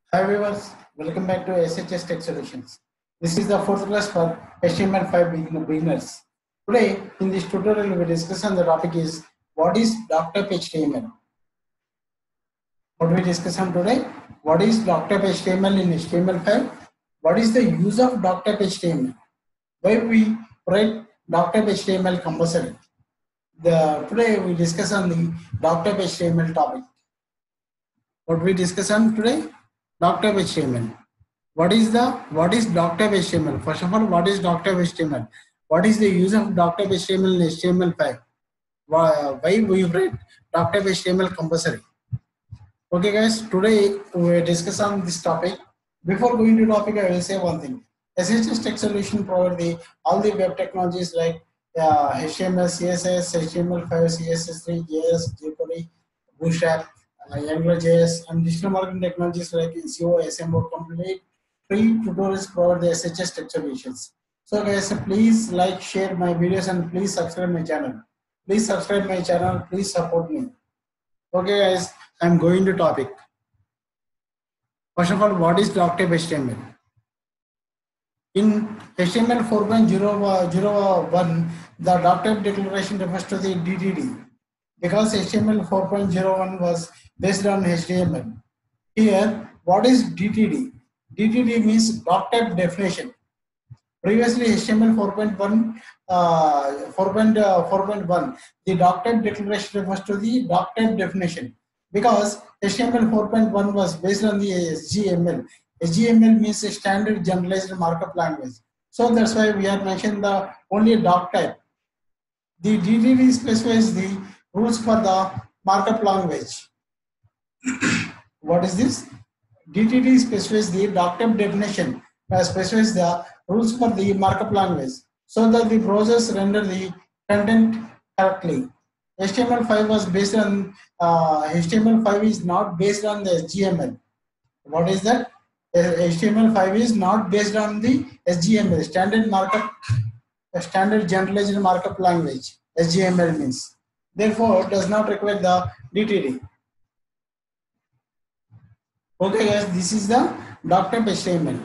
Hi viewers, welcome back to SHS Tech Solutions. This is the fourth class for HTML5 beginners. Today in this tutorial we discuss on the topic is what is DOCTYPE HTML. What we discuss on today? What is DOCTYPE HTML in HTML5? What is the use of DOCTYPE HTML? Why we write DOCTYPE HTML compulsory? Today we discuss on the DOCTYPE HTML topic. What we discuss on today? DOCTYPE HTML. What is DOCTYPE HTML? First of all, what is DOCTYPE HTML? What is the use of DOCTYPE HTML in HTML5? Why we write DOCTYPE HTML compulsory? Okay, guys. Today we discuss on this topic. Before going to topic, I will say one thing. SHS Tech Solution provide all the web technologies like HTML, CSS, HTML5, CSS3, JS, jQuery, Bootstrap, AngularJS, and digital marketing technologies like SEO, SMO, complete free tutorials provide the SHS Tech Solutions. So guys, please like, share my videos, and please subscribe my channel. Please subscribe my channel. Please support me. Okay, guys, I'm going to topic. First of all, what is DOCTYPE HTML? In HTML 4.001, the DOCTYPE declaration refers to the DTD because HTML 4.01 was based on HTML. Here, what is DTD? DTD means DOCTYPE definition. Previously, HTML 4.1, the DOCTYPE declaration refers to the DOCTYPE definition because HTML 4.1 was based on the SGML. SGML means a standard generalized markup language. So that's why we have mentioned the only DOCTYPE. The DTD specifies the rules for the markup language. What is this? DTD specifies the DOCTYPE definition, specifies the rules for the markup language so that the browsers render the content correctly. HTML5 was based on HTML5 is not based on the SGML. What is that? HTML5 is not based on the SGML, standard generalized markup language. SGML means. Therefore, does not require the DTD. Okay, guys, this is the DOCTYPE HTML.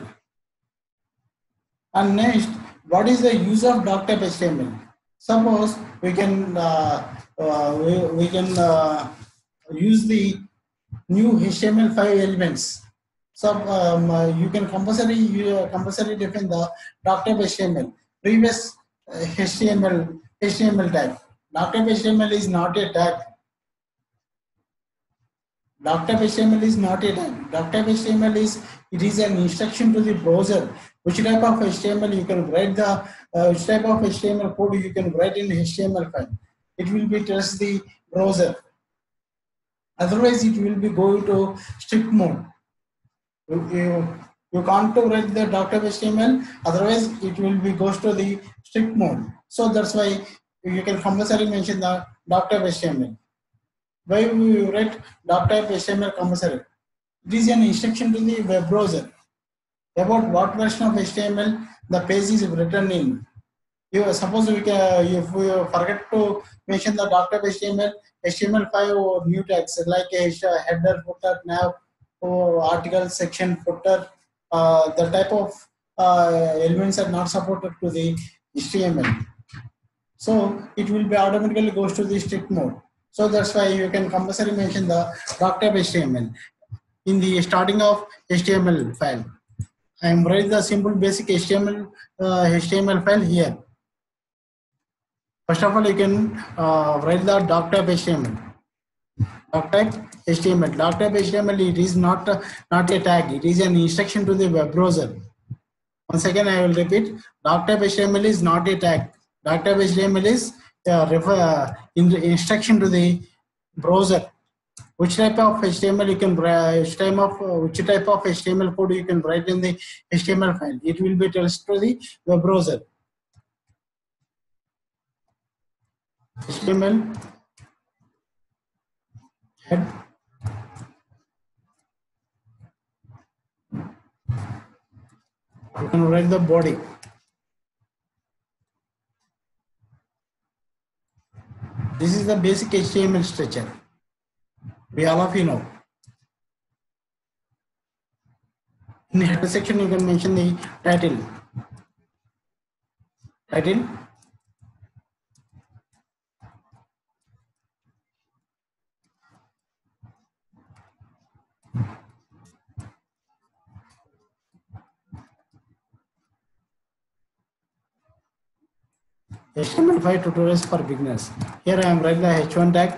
And next, what is the use of DOCTYPE HTML? Suppose we can use the new HTML5 elements. So you can compulsory define the DOCTYPE HTML. Previous HTML tag. DOCTYPE HTML is not a tag. DOCTYPE HTML is not a tag. DOCTYPE HTML is an instruction to the browser. Which type of HTML you can write which type of HTML code you can write in HTML5. It will be just the browser. Otherwise, it will be going to strict mode. You can't write the DOCTYPE HTML. Otherwise, it will be goes to the strict mode. So that's why you can compulsory mention the DOCTYPE HTML. Why we write DOCTYPE HTML compulsory? It is an instruction to the web browser about what version of HTML the page is written in. Suppose if we forget to mention the DOCTYPE HTML, HTML5 or new tags like a header, footer, nav, article, section, footer, the type of elements are not supported to the HTML. So it will be automatically goes to the strict mode. So that's why you can compulsory mention the DOCTYPE HTML in the starting of HTML file. I am writing the simple basic HTML file here. First of all, you can write the DOCTYPE HTML. DOCTYPE HTML. DOCTYPE HTML, it is not a tag. It is an instruction to the web browser. Once again, I will repeat. DOCTYPE HTML is not a tag. DOCTYPE HTML is instruction to the browser. Which type of HTML you can which type of HTML code you can write in the HTML file? It will be tells to the web browser. HTML head you can write the body. This is the basic HTML structure. We all of you know. In the header section, you can mention the title. HTML5 tutorials for beginners. Here I am writing the H1 tag.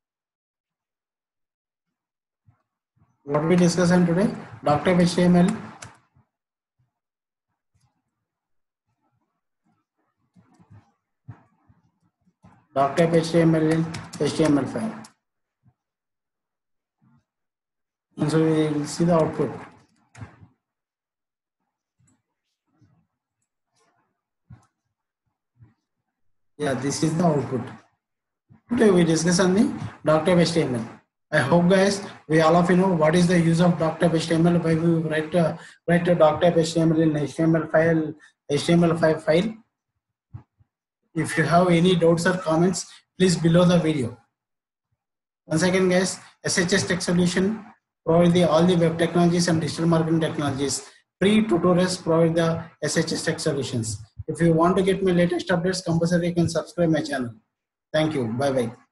What we discuss on today? DOCTYPE HTML. DOCTYPE HTML in HTML5. And so we will see the output. Yeah, this is the output. Today we discuss on the DOCTYPE HTML. I hope guys, we all of you know what is the use of DOCTYPE HTML. Why we write a DOCTYPE HTML in HTML5 file. If you have any doubts or comments, please below the video. Once again guys, SHS Tech Solution provide all the web technologies and digital marketing technologies. Free tutorials provide the SHS Tech Solutions. If you want to get my latest updates, compulsory you can subscribe my channel. Thank you. Bye bye.